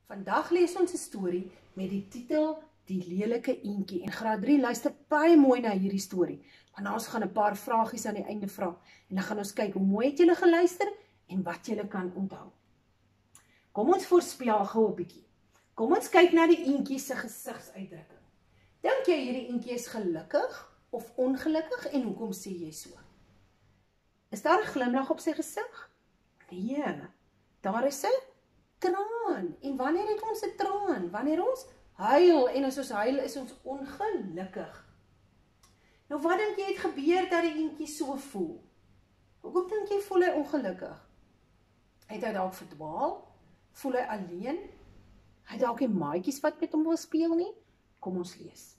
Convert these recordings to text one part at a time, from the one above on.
Vandag lees ons 'n storie met die titel Die lelike eentjie. En graad 3 luister baie mooi na hierdie storie. Want ons gaan 'n paar vragies aan die einde vra. En dan gaan ons kyk hoe mooi het julle geluister en wat julle kan onthou. Kom ons voorspel gou 'n bietjie. Kom ons kyk na die eentjie se gesigsuitdrukking. Dink jy hierdie eentjie is gelukkig of ongelukkig en hoekom sê jy so? Is daar 'n glimlag op sy gesig? Nee, daar is 'n traan. En wanneer het ons 'n traan? Wanneer ons huil, en as ons huil is ons ongelukkig. Nou wat dink jy het gebeur dat die eentjie so voel? Hoekom dink jy voel hy ongelukkig? Het hy dalk verdwaal? Voel hy alleen? Hy dalk nie maatjies wat met hom wil speel nie? Kom ons lees.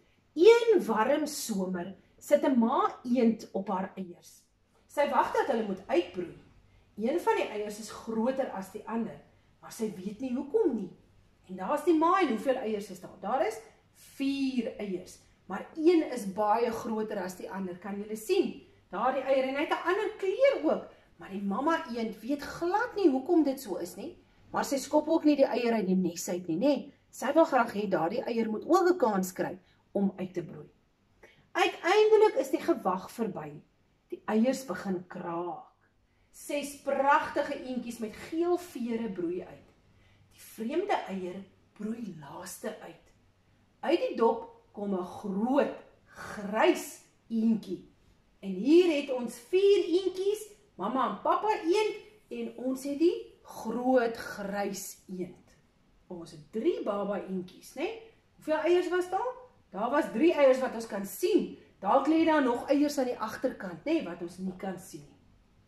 Een warm somer sit 'n ma eend op haar eiers. Sy wag dat hulle moet uitbroei. Een van die eiers is groter as die ander, maar sy weet nie hoekom nie. En daar is die ma en hoeveel eiers is daar? Daar is 4 eiers, maar een is baie groter as die ander. Kan julle sien? Daar die eier en hy het 'n ander kleur ook, maar die mamma eend weet glad nie hoekom dit so is nie. Maar sy skop ook nie die eier uit die nes uit nie, nê? Sy wil graag hê daardie eier moet ook 'n kans kry om uit te broei. Uiteindelik is die gewag verby. Die eiers begin kraak. 6 pragtige eentjies met geel vere broei uit. Die vreemde eier broei laaste uit. Uit die dop kom 'n groot, grys eentjie. En hier het ons 4 eentjies, mamma en pappa eend, en ons het die groot grys eend. Ons het 3 baba eentjies, né? Hoeveel eiers was daar? Daar was 3 eiers wat ons kan sien. Dalk lê daar nog eiers aan die agterkant, né, wat ons nie kan sien nie.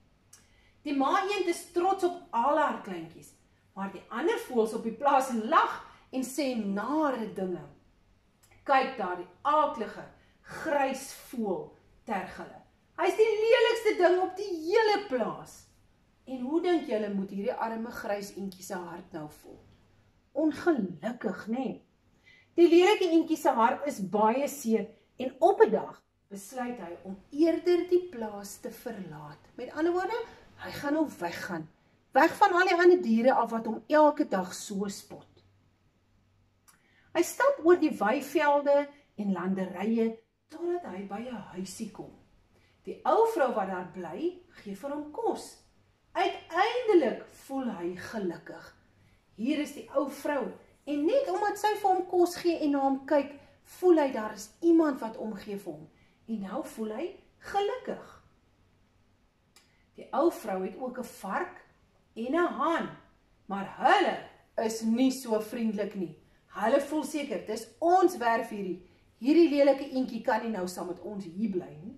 Die ma eend is trots op al haar kleintjies, maar die ander voëls op die plaas lag en sê nare dinge. Kyk daar, die aaklige, grys voël tergele. Hy's die lelikste ding op die hele plaas. En hoe dink julle moet hierdie arme grys eentjie se hart nou voel? Ongelukkig, né? Die lelike eentjie se hart is baie seer en op 'n dag besluit hy om eerder die plaas te verlaat. Met ander woorde, hy gaan nou weggaan. Weg van al die ander diere af wat hom elke dag so spot. Hy stap oor die weivelde en landerye totdat hy by 'n huisie kom. Die ou vrou wat daar bly, gee vir hom kos. Uiteindelik voel hy gelukkig. Hier is die ou vrou en net omdat sy vir hom kos gee en na hom kyk, voel hy daar is iemand wat omgee vir hom. En nou voel hy gelukkig. Die ou vrou het ook 'n vark en 'n haan, maar hulle is nie so vriendelik nie. Hulle voel seker, dis ons werf hierdie. Hierdie lelike eentjie kan nie nou saam met ons hier bly nie.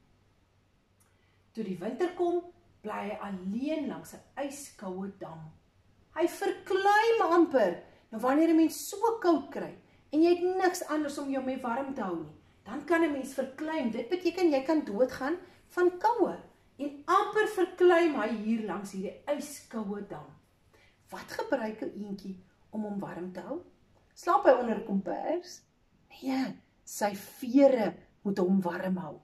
Toe die winter kom, bly hy alleen langs 'n yskoue dam. Hy verkleim amper. Nou wanneer 'n mens so koud kry en jy het niks anders om jou mee warm te hou nie, dan kan 'n mens verkleim. Dit beteken jy kan doodgaan van koue. En amper verkleim hy hier langs hierdie yskoue dam. Wat gebruik 'n eentjie om hom warm te hou? Slaap hy onder 'n kombers? Nee, sy vere moet hom warm hou.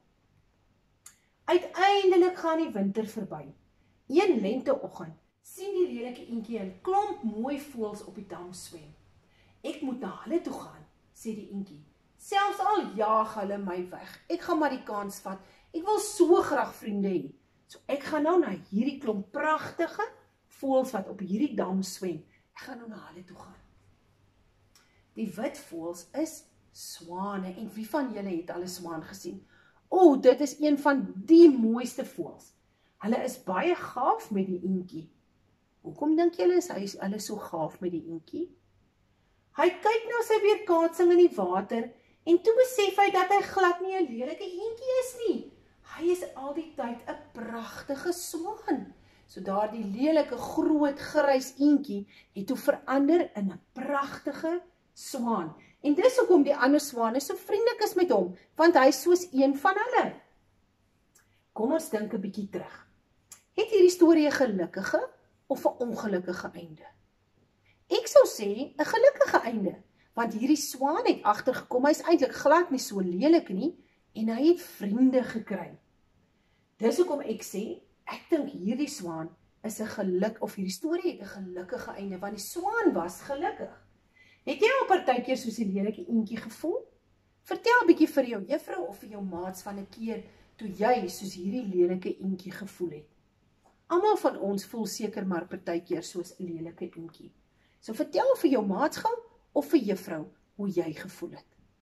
Uiteindelik gaan die winter verby. Een lenteoggend sien die lelike eentjie 'n klomp mooi voëls op die dam swem. Ek moet na hulle toe gaan, sê die eentjie. Selfs al jaag hulle my weg. Ek gaan maar die kans vat. Ek wil so graag vriende hê. So ek gaan nou na hierdie klomp pragtige voëls wat op hierdie dam swem. Ek gaan nou na hulle toe gaan. Die wit voëls is swane. En wie van julle het al 'n swaan gesien? O, dit is een van die mooiste voëls. Hulle is baie gaaf met die eentjie. Hoekom dink julle is hulle so gaaf met die eentjie? Hy kyk na sy weerkaatsing in die water en toe besef hy dat hy glad nie 'n lelike eentjie is nie. Hy is al die tyd 'n pragtige swaan. So daardie lelike groot grys eentjie het toe verander in 'n pragtige swaan. En dis hoekom die ander swane so vriendelik is met hom, want hy is soos een van hulle. Kom ons dink 'n bietjie terug. Het hierdie storie 'n gelukkige of 'n ongelukkige einde? Ek sou sê 'n gelukkige einde, want hierdie swaan het agtergekom, hy is eintlik glad nie so lelik nie, en hy het vriende gekry. Dis hoekom ek sê, ek dink hierdie swaan is 'n geluk, of hierdie storie het 'n gelukkige einde, want die swaan was gelukkig. Het jy al partykeer soos 'n lelike eentjie gevoel? Vertel 'n bietjie vir jou juffrou of vir jou maats van 'n keer toe jy soos hierdie lelike eentjie gevoel het. Almal van ons voel seker maar partykeer soos 'n lelike eentjie. So vertel vir jou maats gou of vir juffrou hoe jy gevoel het.